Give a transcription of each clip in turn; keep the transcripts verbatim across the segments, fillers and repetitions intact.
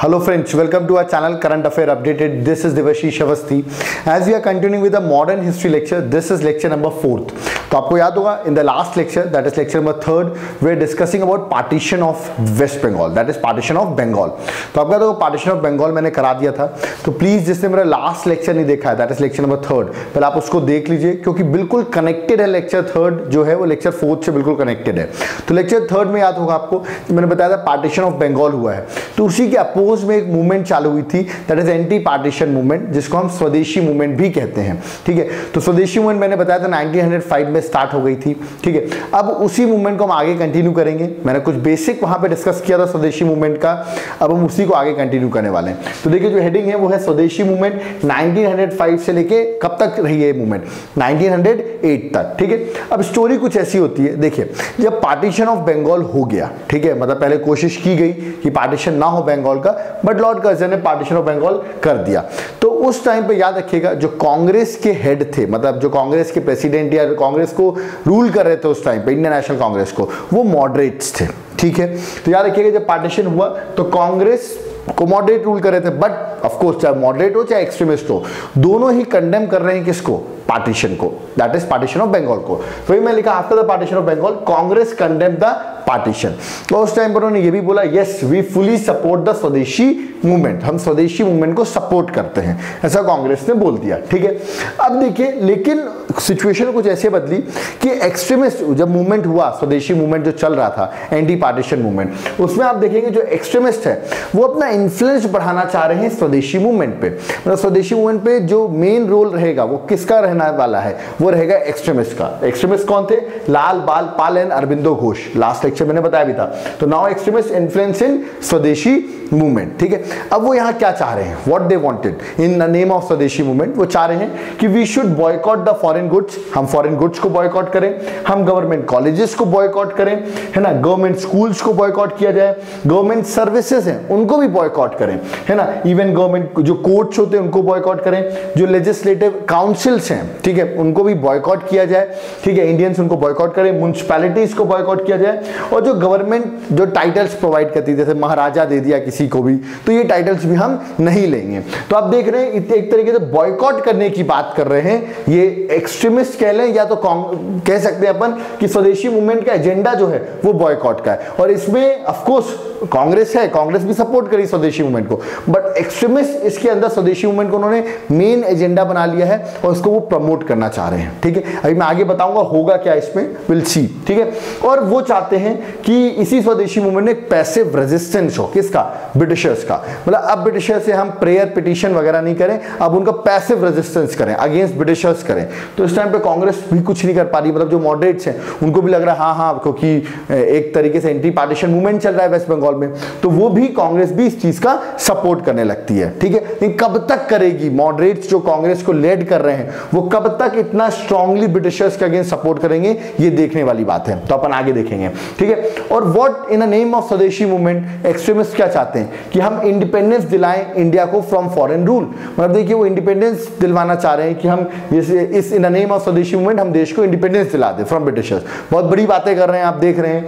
Hello friends, welcome to our channel Current Affair Updated. This is Devashish Avasthi. As we are continuing with the modern history lecture, this is lecture number fourth. तो आपको याद होगा in the last lecture, that is lecture number third, we are discussing about partition of West Bengal, that is partition of Bengal. तो आपको याद होगा partition of Bengal मैंने करा दिया था. तो प्लीज जिसने मेरा लास्ट लेक्चर नहीं देखा है, that is lecture number third, पहले आप उसको देख लीजिए क्योंकि बिल्कुल कनेक्टेड है. लेक्चर थर्ड जो है वो लेक्चर फोर्थ से बिल्कुल कनेक्टेड है. तो लेक्चर थर्ड में याद होगा आपको मैंने बताया था पार्टीशन ऑफ बंगाल हुआ है, तो उसी के अपोज में एक मूवमेंट चालू हुई थी, that is anti partition movement, जिसको हम स्वदेशी मूवमेंट भी कहते हैं. ठीक है, तो स्वदेशी मूवमेंट मैंने बताया था नाइनटीन हंड्रेड फाइव में स्टार्ट हो गई थी. ठीक है, अब उसी मूवमेंट को हम आगे कंटिन्यू करेंगे. मैंने कुछ बेसिक वहां पे डिस्कस किया था स्वदेशी मूवमेंट का, अब हम उसी को आगे कंटिन्यू करने वाले हैं. तो देखिए जो हेडिंग है वो है स्वदेशी मूवमेंट नाइनटीन हंड्रेड फाइव से लेके कब तक रही है मूवमेंट, नाइनटीन हंड्रेड एट तक. ठीक है, अब स्टोरी कुछ ऐसी होती है. देखिए जब पार्टीशन ऑफ बंगाल हो गया, ठीक है, मतलब पहले कोशिश की गई कि पार्टीशन ना हो बंगाल का, बट लॉर्ड कर्जन ने पार्टीशन ऑफ बंगाल कर दिया. तो उस टाइम पे याद रखिएगा जो कांग्रेस के हेड थे, मतलब जो कांग्रेस के प्रेसिडेंट या कांग्रेस को रूल कर रहे थे उस टाइम पे, इंडियन नेशनल कांग्रेस को, वो मॉडरेट्स थे. ठीक है, तो याद रखिएगा जब पार्टीशन हुआ तो कांग्रेस को मॉडरेट रूल कर रहे थे, बट ऑफ कोर्स चाहे मॉडरेट हो चाहे एक्सट्रीमिस्ट हो, दोनों ही कंडेम कर रहे हैं किसको, पार्टीशन को, that is partition of Bengal को. वही मैं लिखा after the partition of Bengal Congress condemn the partition. तो उस टाइम पर उन्होंने ये भी बोला yes we fully support the Swadeshi movement, हम स्वदेशी मूवमेंट को सपोर्ट करते हैं, ऐसा कांग्रेस ने बोल दिया. ठीक है, अब देखिए लेकिन सिचुएशन कुछ ऐसे बदली कि एक्सट्रीमिस्ट जब मूवमेंट हुआ, स्वदेशी मूवमेंट जो चल रहा था एंटी पार्टीशन मूवमेंट, उसमें आप देखेंगे जो एक्सट्रीमिस्ट है वो अपना इन्फ्लुएंस बढ़ाना चाह रहे हैं स्वदेशी मूवमेंट पे. मतलब स्वदेशी मूवमेंट पे जो मेन रोल रहेगा वो किसका रहने वाला है, वो रहेगा एक्सट्रीमिस्ट का. एक्सट्रीमिस्ट कौन थे, Lal Bal Pal and Aurobindo Ghosh, last lecture मैंने बताया भी था. तो नाउ एक्सट्रीमिस्ट इन्फ्लुएंस इन स्वदेशी मूवमेंट. ठीक है, अब वो यहां क्या चाह रहे हैं, what they wanted in the name of स्वदेशी मूवमेंट, वो चाह रहे हैं कि we should boycott the foreign goods, हम फॉरेन गुड्स को बॉयकॉट करें, हम गवर्नमेंट कॉलेजेस को बॉयकॉट करें, है ना, गवर्नमेंट स्कूल्स को बॉयकॉट किया जाए, गवर्नमेंट सर्विसेज हैं उनको भी बॉयकॉट करें, है ना, इवन गवर्नमेंट जो कोर्ट्स होते हैं उनको बॉयकॉट करें, जो लेजिस्लेटिव काउंसिल्स हैं, ठीक है, उनको भी बॉयकॉट किया जाए. ठीक है, इंडियंस उनको बॉयकॉट करें, म्युनिसिपैलिटीज को बॉयकॉट किया जाए, और जो गवर्नमेंट जो टाइटल्स प्रोवाइड करती है, जैसे महाराजा दे दिया किसी को भी, तो ये टाइटल्स भी हम नहीं लेंगे. तो आप देख रहे हैं एक तरीके से बॉयकॉट करने की बात कर रहे हैं ये एक्सट्रीमिस्ट कह लें या तो कह सकते हैं अपन कि स्वदेशी मूवमेंट का एजेंडा जो है वो बॉयकॉट का है. और इसमें ऑफ कोर्स कांग्रेस है, कांग्रेस भी सपोर्ट करी स्वदेशी मूवमेंट को, बट एक्सट्रीमिस्ट इसके अंदर स्वदेशी मूवमेंट को उन्होंने मेन एजेंडा बना लिया है और उसको वो प्रमोट करना चाह रहे हैं. ठीक है, अभी मैं आगे बताऊंगा होगा क्या इसमें, विल सी. ठीक है, और वो चाहते हैं कि इसी स्वदेशी मूवमेंट में एक पैसिव रेजिस्टेंस हो, किसका, ब्रिटिशर्स का. मतलब अब ब्रिटिशर्स से हम प्रेयर पिटीशन वगैरह नहीं करें, अब उनका पैसिव रेजिस्टेंस करें, अगेंस्ट ब्रिटिशर्स करें. तो इस टाइम पे कांग्रेस भी कुछ नहीं कर पा रही, मतलब जो मॉडरेट्स हैं उनको भी लग रहा है हाँ हाँ क्योंकि एक तरीके से एंटी पार्टीशन मूवमेंट चल रहा है वेस्ट बंगाल में, तो वो भी कांग्रेस भी इस चीज का सपोर्ट करने लगती है. ठीक है, लेकिन कब तक करेगी, मॉडरेट्स जो कांग्रेस को लीड कर रहे हैं वो कब तक इतना स्ट्रांगली ब्रिटिशर्स के अगेंस्ट सपोर्ट करेंगे, ये देखने वाली बात है. तो अपन आगे देखेंगे. ठीक है, और what in the name of स्वदेशी मूवमेंट एक्सट्रीमिस्ट क्या चाहते हैं कि हम इंडिपेंडेंस दिलाएं इंडिया को फ्रॉम फॉरेन रूल. मतलब देखिए वो इंडिपेंडेंस दिलवाना चाह रहे हैं कि हम जैसे इस इन द नेम ऑफ स्वदेशी मूवमेंट हम देश को इंडिपेंडेंस दिला दें फ्रॉम ब्रिटिशर्स. बहुत बड़ी बातें कर रहे हैं, आप देख रहे हैं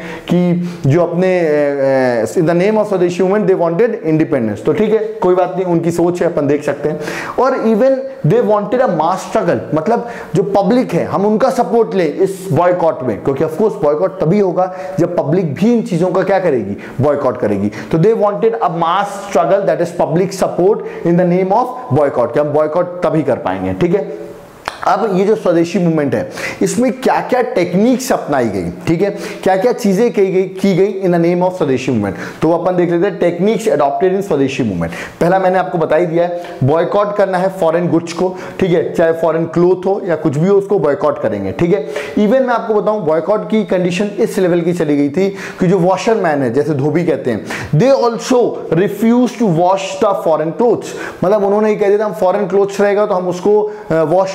कि जो अपने इन द नेम ऑफ स्वदेशी मूवमेंट दे वांटेड इंडिपेंडेंस. तो ठीक है, कोई बात नहीं, उनकी सोच है, अपन देख सकते हैं. और even they wanted a mass struggle, मतलब जो पब्लिक है हम उनका सपोर्ट लें इस बॉयकॉट में, क्योंकि ऑफ कोर्स बॉयकॉट तभी होगा जब पब्लिक भी इन चीजों का क्या करेगी, बॉयकॉट करेगी. तो they wanted a mass struggle that is public support in the name of boycott, कि हम बॉयकॉट तभी कर पाएंगे. ठीक है, अब ये जो स्वदेशी मूवमेंट है इसमें क्या क्या टेक्निक्स अपनाई गई, ठीक है, क्या क्या चीजें की गई की गई इन द नेम ऑफ स्वदेशी मूवमेंट. तो अपन देख लेते हैं टेक्निक्स एडॉप्टेड इन स्वदेशी मूवमेंट. पहला मैंने आपको बता ही दिया है, बॉयकॉट करना है फॉरेन गुड्स को. ठीक है, चाहे फॉरेन क्लोथ हो या कुछ भी हो उसको बॉयकॉट करेंगे. ठीक है, इवन मैं आपको बताऊं बॉयकॉट की कंडीशन इस लेवल की चली गई थी कि जो वॉशरमैन है, जैसे धोबी कहते हैं, they also refuse to wash the foreign clothes. मतलब उन्होंने ये कह दिया था हम फॉरेन क्लोथ्स रहेगा तो हम उसको वॉश नहीं करेंगे,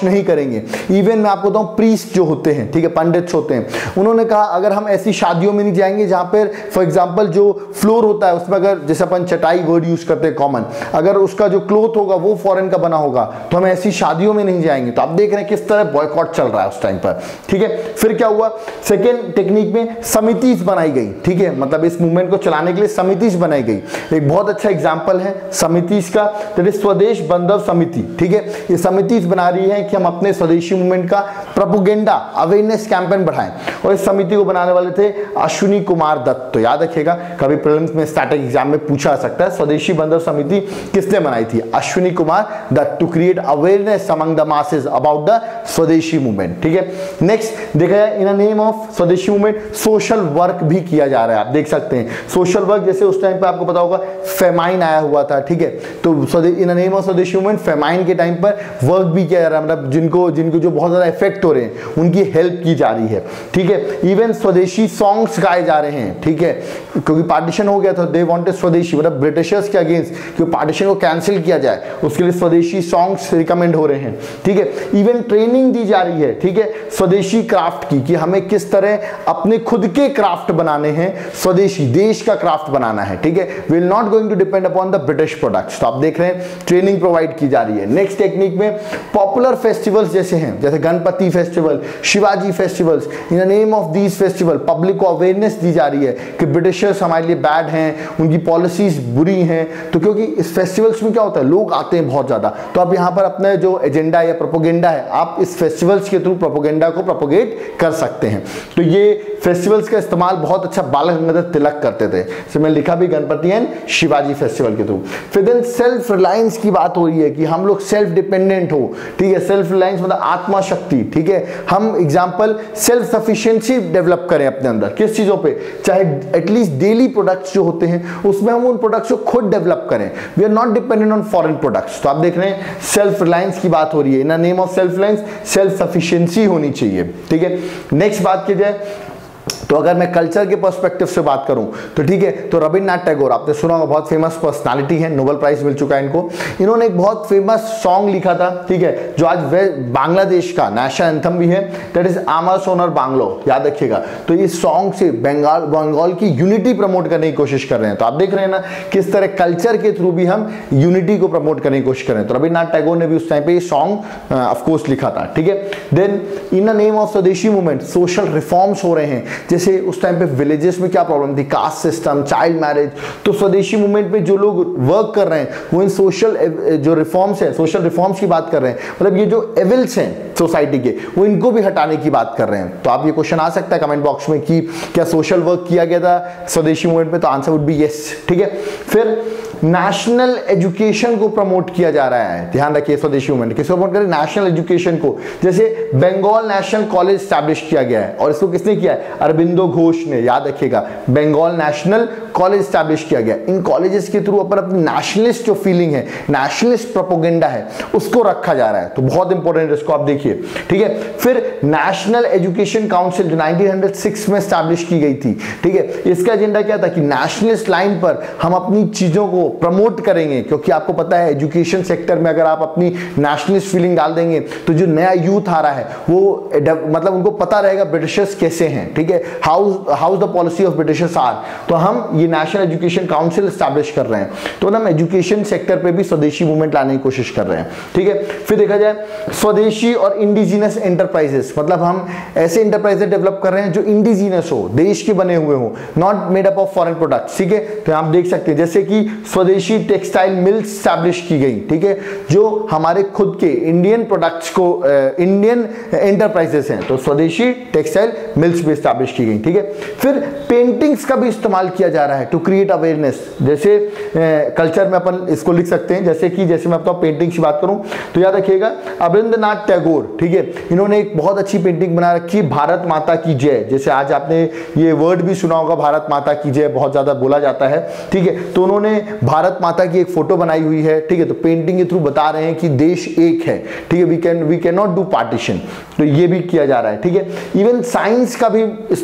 करेंगे। इवन मैं आपको बताऊं प्रीस्ट जो होते हैं, ठीक है, पंडित होते हैं, उन्होंने कहा अगर हम ऐसी शादियों में नहीं जाएंगे जहां पर फॉर एग्जांपल जो फ्लोर होता है उसमें अगर जैसे अपन चटाई वर्ड यूज करते हैं कॉमन, अगर उसका जो क्लोथ होगा वो फॉरेन का बना होगा तो हम ऐसी शादियों में नहीं जाएंगे। तो आप देख रहे हैं किस तरह बॉयकॉट चल रहा है उस टाइम पर, ठीक है। फिर क्या हुआ, सेकेंड टेक्निक में समितिस बनाई गई, ठीक है, मतलब इस मूवमेंट को चलाने के लिए समितिस बनाई गई। एक बहुत अच्छा एग्जांपल है समितिस का, दैट इज स्वदेश बंधव समिति, ठीक है। ये समितिस बना रही है कि हम अपने स्वदेशी मूवमेंट का प्रोपेगेंडा अवेयरनेस कैंपेन बढ़ाएं, और इस समिति को बनाने वाले थे अश्विनी कुमार दत्त। तो याद रखिएगा कभी प्रीलिम्स में स्टैटिक एग्जाम में पूछा जा सकता है स्वदेशी बंधव समिति किसने बनाई थी, Ashwini Kumar Dutt, to create awareness among the masses about the Swadeshi movement, ठीक है। नेक्स्ट देखा जाए इन नेम ऑफ स्वदेशी मूवमेंट सोशल वर्क भी किया जा रहा है, आप देख सकते हैं सोशल वर्क, जैसे उस टाइम पे आपको पता होगा फेमाइन आया हुआ था, ठीक है, तो इन नेम ऑफ स्वदेशी मूवमेंट फेमाइन के टाइम पर वर्क भी किया जा रहा है, मतलब जिनको जिनको जो बहुत ज्यादा इफेक्ट हो रहे हैं उनकी हेल्प की जा रही है, ठीक है। इवन स्वदेशी सॉन्ग्स गाए जा रहे हैं, ठीक है, क्योंकि पार्टीशन हो गया था, दे वांटेड स्वदेशी, मतलब ब्रिटिशर्स के अगेंस्ट कि पार्टीशन को कैंसिल किया जाए, उसके लिए स्वदेशी सॉन्ग्स रिकमेंड हो रहे हैं, ठीक है। इवन ट्रेनिंग दी जा रही है, ठीक है, स्वदेशी क्राफ्ट की, कि हमें किस तरह अपने खुद के क्राफ्ट बनाने हैं, स्वदेशी देश का क्राफ्ट बनाना है, ठीक है, we will not going to depend upon the British products. तो आप देख रहे हैं ट्रेनिंग प्रोवाइड की जा रही है। नेक्स्ट टेक्निक में पॉपुलर फेस्टिवल्स जैसे हैं, जैसे Ganpati festival, Shivaji festivals, in the name of these festival public को अवेयरनेस दी जा रही है कि ब्रिटिशर्स हमारे लिए बैड हैं, उनकी पॉलिसीज बुरी हैं। तो क्योंकि इस फेस्टिवल्स में क्या होता है, लोग आते हैं बहुत ज्यादा, तो आप यहाँ पर अपना जो एजेंडा या प्रोपोगेंडा है आप इस फेस्टिवल्स के थ्रू प्रोपोगेंडा को प्रोपोगेट कर सकते हैं। तो ये फेस्टिवल्स का इस्तेमाल बहुत अच्छा बाल गंगाधर तिलक करते थे, तो मैं लिखा भी गणपति एंड शिवाजी फेस्टिवल के थ्रू। फिर देन सेल्फ रिलायंस की बात हो रही है कि हम लोग सेल्फ डिपेंडेंट हो, ठीक है, सेल्फ रिलायंस मतलब आत्मा शक्ति, ठीक है, हम एग्जांपल सेल्फ सफिशिएंसी डेवलप करें अपने अंदर, किस चीजों पे, चाहे एटलीस्ट डेली प्रोडक्ट्स जो होते हैं उसमें हम उन प्रोडक्ट्स को खुद डेवलप करें, we are not dependent on foreign products. तो आप देख रहे हैं सेल्फ रिलायंस की बात हो रही है, in the name of self reliance self sufficiency होनी चाहिए, ठीक है। नेक्स्ट बात की जाए तो अगर मैं कल्चर के पर्सपेक्टिव से बात करूं तो ठीक है, तो रविन्द्रनाथ टैगोर आपने सुना होगा, बहुत फेमस पर्सनालिटी है, नोबेल प्राइज मिल चुका है इनको। इन्होंने एक बहुत फेमस सॉन्ग लिखा था, ठीक है, जो आज बांग्लादेश का नेशनल एंथम भी है, दैट इज आमा सोनर बांग्लो, याद रखिएगा। तो इस सॉन्ग से बंगाल बंगाल की यूनिटी प्रमोट करने की कोशिश कर रहे हैं। तो आप देख रहे हैं ना किस तरह कल्चर के थ्रू भी हम यूनिटी को प्रमोट करने की कोशिश कर रहे हैं। तो रविन्द्रनाथ टैगोर ने भी उस टाइम पे ये सॉन्ग ऑफकोर्स लिखा था, ठीक है। Then in the name of स्वदेशी मूवमेंट सोशल रिफॉर्म्स हो रहे हैं, जैसे उस टाइम पे विलेजेस में क्या प्रॉब्लम थी, कास्ट सिस्टम, चाइल्ड मैरिज, तो स्वदेशी मूवमेंट में जो लोग वर्क कर रहे हैं वो इन सोशल जो रिफॉर्म्स है, सोशल रिफॉर्म्स की बात कर रहे हैं, मतलब ये जो एविल्स हैं सोसाइटी के वो इनको भी हटाने की बात कर रहे हैं। तो आप ये क्वेश्चन आ सकता है कमेंट बॉक्स में कि क्या सोशल वर्क किया गया था स्वदेशी मूवमेंट में, तो आंसर वुड बी यस, ठीक है। फिर नेशनल एजुकेशन को प्रमोट किया जा रहा है, ध्यान रखिए स्वदेशी मूवमेंट किसको प्रमोट करें, नेशनल एजुकेशन को, जैसे बंगाल नेशनल कॉलेज स्टैब्लिश किया गया है, और इसको किसने किया है, अरबिंदो घोष ने, याद रखिएगा, बंगाल नेशनल कॉलेज स्टैब्लिश किया गया। इन कॉलेजेस के थ्रू अपन अपनी नेशनलिस्ट जो फीलिंग है, नेशनलिस्ट प्रोपोगेंडा है, उसको रखा जा रहा है। तो बहुत इंपॉर्टेंट है, इसको आप देखिए, ठीक है। फिर नेशनल एजुकेशन काउंसिल जो नाइनटीन ओ सिक्स में स्टैब्लिश की गई थी, ठीक है, इसका एजेंडा क्या था कि नेशनलिस्ट लाइन पर हम अपनी चीजों को प्रमोट करेंगे, क्योंकि आपको पता है एजुकेशन सेक्टर में अगर आप अपनी नेशनलिस्ट फीलिंग डाल देंगे तो जो नया यूथ आ रहा है वो मतलब उनको पता रहेगा ब्रिटिशर्स कैसे हैं, ठीक है, how how the policy of Britishers are. तो हम ये नेशनल एजुकेशन काउंसिल स्टैब्लिश कर रहे हैं, तो हम एजुकेशन सेक्टर पे भी स्वदेशी मूवमेंट लाने की कोशिश कर रहे हैं, ठीक है। फिर देखा जाए स्वदेशी और इंडिजिनस एंटरप्राइजेस, मतलब हम ऐसे एंटरप्राइजेस डेवलप कर रहे हैं जो इंडिजिनस हो, देश के बने हुए हो, not made up of foreign products, ठीक है। तो आप देख सकते हैं जैसे कि स्वदेशी टेक्सटाइल मिल्स स्टैब्लिश की गई, ठीक है, जो हमारे खुद के इंडियन प्रोडक्ट्स को इंडियन एंटरप्राइजेस हैं, तो स्वदेशी टेक्सटाइल मिल्स भी स्टैब्लिश की गई, ठीक है। फिर पेंटिंग्स का भी इस्तेमाल किया जा रहा है टू क्रिएट अवेयरनेस, जैसे कल्चर में अपन इसको लिख सकते हैं, जैसे कि जैसे मैं आपको पेंटिंग्स की बात करूं तो याद रखिएगा अभिनंदनाथ टैगोर, ठीक है, इन्होंने एक बहुत अच्छी पेंटिंग बना रखी है, भारत माता की जय, जैसे आज आपने ये वर्ड भी सुना होगा, भारत माता की जय बहुत ज्यादा बोला जाता है, ठीक है। तो उन्होंने भारत माता की एक फोटो बनाई हुई है, ठीक है, तो पेंटिंग के थ्रू बता रहे हैं कि देश एक है, ठीक है, we can we can not do partition, तो ये भी किया जा रहा है, ठीक है। इवन साइंस का भी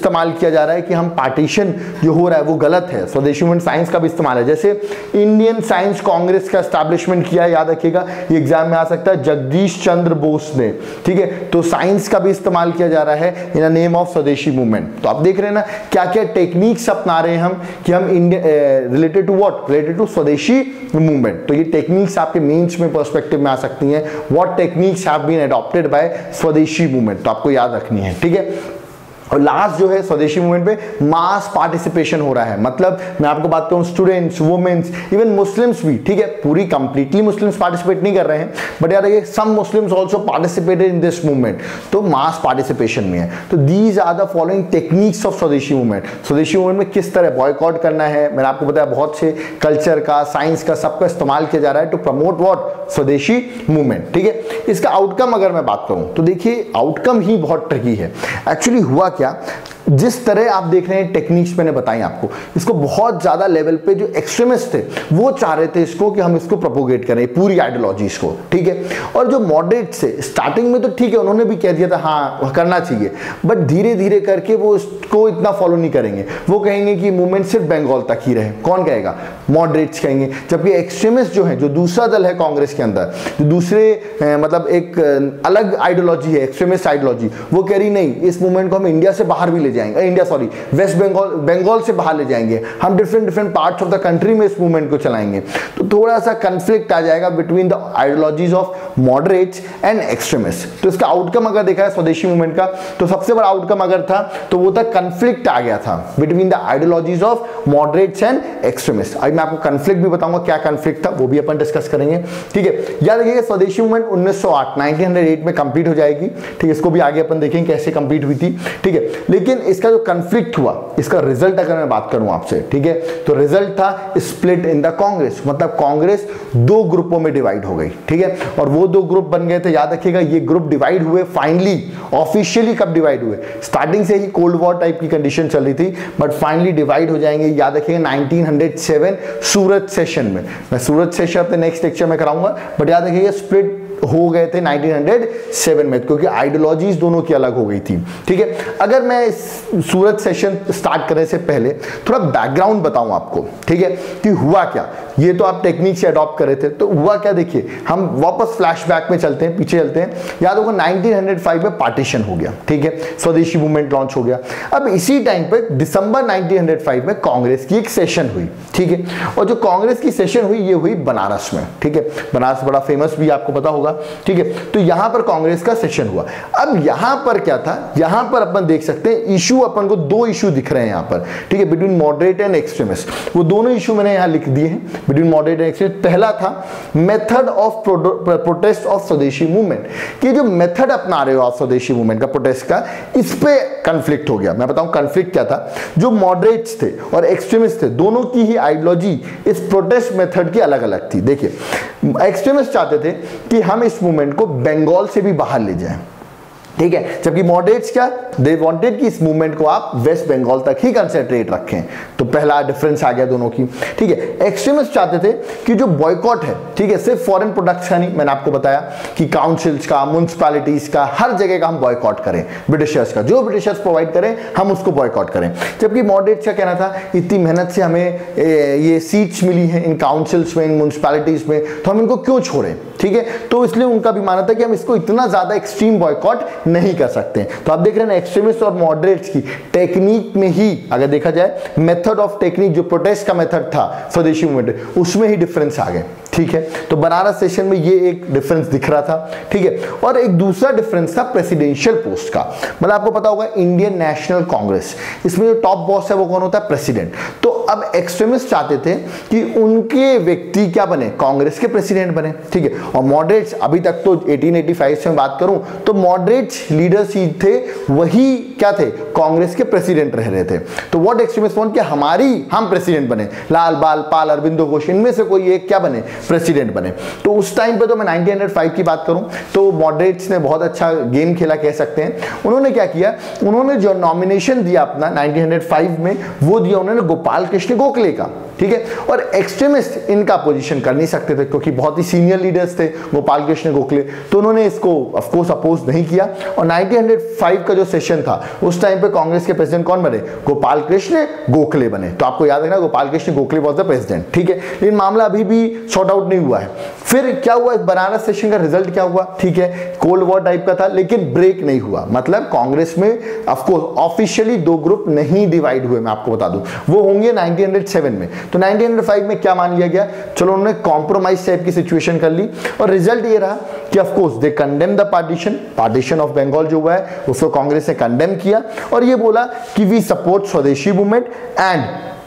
इस्तेमाल किया जा रहा है कि हम पार्टीशन जो हो रहा है वो गलत है, स्वदेशी मूवमेंट साइंस का भी इस्तेमाल है। जैसे इंडियन साइंस कांग्रेस का एस्टैब्लिशमेंट किया, याद रखिएगा ये एग्जाम में आ सकता है, जगदीश चंद्र बोस ने, ठीक है। तो साइंस का भी इस्तेमाल किया जा रहा है इन द नेम ऑफ स्वदेशी मूवमेंट। तो आप देख रहे हैं ना क्या क्या टेक्निक्स अपना रहे हैं हम कि हम India related to what, related to Swadeshi movement. तो ये टेक्निक्स आपके मेंस में पर्सपेक्टिव में आ सकती हैं, what techniques have been adopted by Swadeshi movement, तो आपको याद रखनी है, ठीक है। और लास्ट जो है स्वदेशी मूवमेंट पे मास पार्टिसिपेशन हो रहा है, मतलब मैं आपको बात करूं स्टूडेंट्स, वुमेन्स, इवन मुस्लिम्स भी, ठीक है। पूरी कंप्लीटली मुस्लिम्स पार्टिसिपेट नहीं कर रहे हैं, बट यार ये some Muslims also participated in this movement, तो मास पार्टिसिपेशन में है। तो these are the following techniques of स्वदेशी मूवमेंट। स्वदेशी मूवमेंट में किस तरह बॉयकॉट करना है, मैंने आपको बताया बहुत से कल्चर का, साइंस का, सबका इस्तेमाल किया जा रहा है to promote what, Swadeshi movement, ठीक है। इसका आउटकम अगर मैं बात करूं तो देखिए आउटकम ही बहुत ट्रिकी है। एक्चुअली हुआ क्या, जिस तरह आप देख रहे हैं टेक्निक्स मैंने बताई आपको, इसको बहुत ज्यादा लेवल पे जो एक्सट्रीमिस्ट थे वो चाह रहे थे इसको कि हम इसको प्रोपोगेट करें पूरी आइडियोलॉजीज को, ठीक है। और जो मॉडरेट से स्टार्टिंग में तो ठीक है उन्होंने भी कह दिया था हाँ करना चाहिए, बट धीरे धीरे करके वो इसको इतना फॉलो नहीं करेंगे, वो कहेंगे कि मूवमेंट सिर्फ बंगाल तक ही रहे। कौन कहेगा, मॉडरेट्स कहेंगे। जबकि एक्सट्रीमिस्ट जो है, जो दूसरा दल है कांग्रेस के अंदर, जो दूसरे ए, मतलब एक अलग आइडियोलॉजी है, एक्सट्रीमिस्ट आइडियोलॉजी, वो कह रही नहीं इस मूवमेंट को हम इंडिया से बाहर भी ले जाएंगे, India sorry West Bengal Bengal से बाहर ले जाएंगे, हम different different parts of the country में इस मूवमेंट को चलाएंगे। तो थोड़ा सा कंफ्लिक्ट आ जाएगा between the ideologies of moderates and extremist. तो इसका आउटकम अगर देखा है स्वदेशी मूवमेंट का, तो सबसे बड़ा आउटकम अगर था तो वो था कंफ्लिक्ट आ गया था between the ideologies of moderates and extremist. अभी मैं आपको कंफ्लिक्ट भी बताऊंगा क्या कंफ्लिक्ट था, वो भी अपन डिस्कस करेंगे, ठीक है। याद रखिएगा स्वदेशी मूवमेंट उन्नीस सौ आठ नाइनटीन हंड्रेड एट में कंप्लीट हो जाएगी, ठीक है। इसको भी आगे अपन देखेंगे कैसे कंप्लीट हुई थी, ठीक है। लेकिन इसका जो कंफ्लिक्ट हुआ, इसका रिजल्ट अगर मैं बात करूं आपसे, ठीक है, तो रिजल्ट था स्प्लिट इन द कांग्रेस, मतलब कांग्रेस दो ग्रुपों में डिवाइड हो गई, ठीक है। और वो दो ग्रुप बन गए थे, याद रखिएगा ये ग्रुप डिवाइड हुए फाइनली, ऑफिशियली कब डिवाइड हुए, स्टार्टिंग से ही कोल्ड वॉर टाइप की कंडीशन चल रही थी, बट फाइनली डिवाइड हो जाएंगे, याद रखिएगा nineteen hundred seven Surat session में। मैं सूरत सेशन अपने नेक्स्ट लेक्चर में कराऊंगा, बट याद रखिएगा स्प्लिट हो गए थे नाइनटीन हंड्रेड सेवन में, क्योंकि आइडियोलॉजीज दोनों की अलग हो गई थी, ठीक है। अगर मैं इस सूरत सेशन स्टार्ट करने से पहले थोड़ा बैकग्राउंड बताऊं आपको, ठीक है, कि हुआ क्या। ये तो आप टेक्निक से अडॉप्ट करे थे, तो हुआ क्या देखिए, हम वापस फ्लैशबैक में चलते हैं, पीछे चलते हैं। याद होगा नाइनटीन हंड्रेड फाइव में पार्टीशन हो गया, ठीक है, स्वदेशी मूवमेंट लॉन्च हो गया। अब इसी टाइम पे दिसंबर नाइनटीन हंड्रेड फाइव में कांग्रेस की एक सेशन हुई, ठीक है। और जो कांग्रेस की सेशन हुई ये हुई बनारस में, ठीक है। बनारस बड़ा फेमस भी आपको पता होगा, ठीक है। तो यहां पर कांग्रेस का सेशन हुआ। अब यहां पर क्या था, यहां पर अपन देख सकते हैं इशू, अपन को दो इशू दिख रहे हैं यहां पर, ठीक है, बिटवीन मॉडरेट एंड एक्सट्रीमिस्ट। वो दोनों इशू मैंने यहां लिख दिए हैं बिटवीन मॉडरेट एंड एक्सट्रीमिस्ट। पहला था मेथड ऑफ प्रोटेस्ट ऑफ स्वदेशी मूवमेंट, कि जो मेथड अपना रहे हो आप स्वदेशी मूवमेंट का प्रोटेस्ट का, इस पे कंफ्लिक्ट हो गया। मैं बताऊं कंफ्लिक्ट क्या था, जो मॉडरेट्स थे और एक्सट्रीमिस्ट थे दोनों की ही आइडियोलॉजी इस प्रोटेस्ट मेथड की अलग अलग थी। देखिए एक्सट्रीमिस्ट चाहते थे कि हम इस मूवमेंट को बंगाल से भी बाहर ले जाएं, ठीक है, जबकि मॉडरेट्स क्या, दे वांटेड कि इस मूवमेंट को आप वेस्ट बंगाल तक ही कंसंट्रेट रखें। तो पहला डिफरेंस आ गया दोनों की, ठीक है। एक्सट्रीमिस्ट चाहते थे कि जो बॉयकॉट है, ठीक है, सिर्फ फॉरेन प्रोडक्ट्स का नहीं, मैंने आपको बताया कि काउंसिल्स का, म्युनिसिपैलिटीज का, हर जगह का हम बॉयकॉट करें, ब्रिटिशर्स का, जो ब्रिटिशर्स प्रोवाइड करें हम उसको बॉयकॉट करें। जबकि मॉडरेट्स का कहना था इतनी मेहनत से हमें ये सीट्स मिली हैं इन काउंसिल्स में, इन म्युनिसिपैलिटीज में, तो हम इनको क्यों छोड़ें, ठीक है। तो इसलिए उनका भी मानना था कि हम इसको इतना ज्यादा एक्सट्रीम बॉयकॉट नहीं कर सकते। तो आप देख रहे हैं एक्सट्रीमिस्ट और मॉडरेट्स की टेक्निक में ही अगर देखा जाए, मेथड ऑफ टेक्निक, जो प्रोटेस्ट का मेथड था स्वदेशी मूवमेंट, उसमें ही डिफरेंस आ गए, ठीक है। तो बनारस सेशन में ये एक डिफरेंस दिख रहा था, ठीक है। और एक दूसरा डिफरेंस था प्रेसिडेंशियल पोस्ट का, मतलब आपको पता होगा इंडियन नेशनल कांग्रेस, इसमें जो टॉप बॉस है वो कौन होता है, प्रेसिडेंट। तो अब एक्सट्रीमिस्ट चाहते थे कि उनके व्यक्ति क्या बने, कांग्रेस के प्रेसिडेंट बने, ठीक है। और मॉडरेट्स अभी तक तो एटीन एटी फाइव से मैं बात करूं तो मॉडरेट्स लीडर्स ही थे, वही क्या थे, कांग्रेस के प्रेसिडेंट रह रहे थे। तो व्हाट एक्सट्रीमिस्ट वांट कि हमारी हम प्रेसिडेंट बने, लाल बाल पाल अरविंदो घोष, इनमें से कोई एक क्या बने, प्रेसिडेंट बने। तो उस टाइम पे तो मैं नाइनटीन हंड्रेड फाइव की बात करूं तो मॉडरेट्स ने बहुत अच्छा गेम खेला कह सकते हैं। उन्होंने क्या किया, उन्होंने जो नॉमिनेशन दिया अपना नाइनटीन हंड्रेड फाइव में, वो दिया उन्होंने गोपाल कृष्ण गोखले का, ठीक है। और एक्सट्रीमिस्ट इनका पोजीशन कर नहीं सकते थे क्योंकि बहुत ही सीनियर लीडर्स थे गोपाल कृष्ण गोखले, तो उन्होंने इसको ऑफ कोर्स अपोज नहीं किया। और नाइनटीन ओ फाइव का जो सेशन था उस टाइम पे कांग्रेस के प्रेसिडेंट कौन बने? गोपाल कृष्ण गोखले बने। तो आपको याद रखना Gopal Krishna Gokhale was the president, ठीक है। लेकिन मामला अभी भी सॉर्ट आउट नहीं हुआ है। फिर क्या हुआ, बनारस सेशन का रिजल्ट क्या हुआ? ठीक है, कोल्ड वॉर टाइप का था लेकिन ब्रेक नहीं हुआ, मतलब कांग्रेस में ऑफ कोर्स ऑफिशियली दो ग्रुप नहीं डिवाइड हुए। मैं आपको बता दूं वो होंगे नाइनटीन ओ सेवन में। तो नाइनटीन ओ फाइव में क्या मान लिया गया, चलो उन्होंने कॉम्प्रोमाइज टाइप की सिचुएशन कर ली और रिजल्ट ये रहा कि of course they condemn the partition, partition of Bengal जो हुआ है उसको कांग्रेस ने कंडेम किया और ये बोला कि we support swadeshi movement and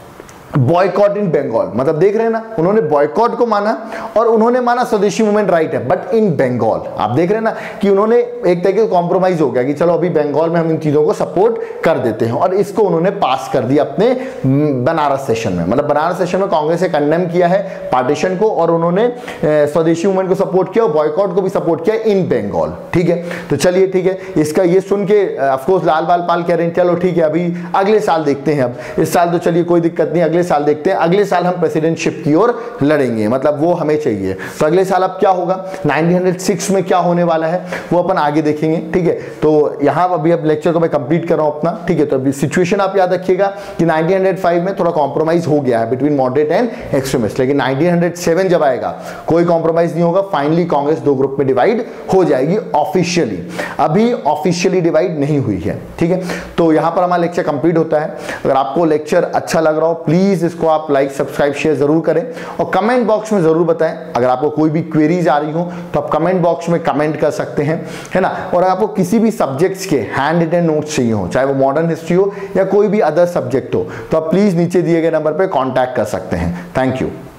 boycott in Bengal. मतलब देख रहे हैं ना, उन्होंने बॉयकॉट को माना और उन्होंने माना स्वदेशी मूवमेंट राइट है बट इन बंगाल। आप देख रहे हैं ना कि उन्होंने एक तरीके से कॉम्प्रोमाइज हो गया कि चलो अभी बंगाल में हम इन चीजों को सपोर्ट कर देते हैं और इसको उन्होंने पास कर दिया अपने बनारस सेशन में। मतलब बनारस सेशन में कांग्रेस ने कंडेम किया है पार्टीशन को और उन्होंने स्वदेशी मूवमेंट को सपोर्ट किया और बॉयकॉट को भी सपोर्ट किया इन बंगाल, ठीक है। तो चलिए ठीक है, इसका ये सुन के ऑफकोर्स लाल बाल पाल कह रहे हैं चलो ठीक है अभी अगले साल देखते हैं। अब इस साल तो चलिए कोई दिक्कत नहीं, अगले साल देखते हैं, अगले साल हम प्रेसिडेंटशिप की ओर लड़ेंगे, मतलब वो हमें चाहिए। तो अगले साल अब क्या होगा, नाइनटीन ओ सिक्स में क्या होने वाला है वो अपन आगे देखेंगे, ठीक है। तो यहां अभी अब लेक्चर को मैं कंप्लीट कर रहा हूं अपना, ठीक है। तो अभी सिचुएशन आप याद रखिएगा कि नाइनटीन ओ फाइव में थोड़ा कॉम्प्रोमाइज हो गया है बिटवीन मॉडरेट एंड एक्सट्रीमिस्ट, लेकिन नाइनटीन ओ सेवन जब आएगा कोई कॉम्प्रोमाइज नहीं होगा। फाइनली कांग्रेस दो ग्रुप में डिवाइड हो जाएगी ऑफिशियली, अभी ऑफिशियली डिवाइड नहीं हुई है, ठीक है। तो यहां पर हमारा लेक्चर कंप्लीट होता है। अगर आपको लेक्चर अच्छा लग रहा हो प्लीज इसको आप लाइक सब्सक्राइब शेयर जरूर करें और कमेंट बॉक्स में जरूर बताएं। अगर आपको कोई भी क्वेरीज आ रही हो तो आप कमेंट बॉक्स में कमेंट कर सकते हैं, है ना। और अगर आपको किसी भी सब्जेक्ट्स के हैंड रिटन नोट्स चाहिए हो, चाहे वो मॉडर्न हिस्ट्री हो या कोई भी अदर सब्जेक्ट हो, तो आप प्लीज नीचे दिए गए नंबर पर कॉन्टैक्ट कर सकते हैं। Thank you.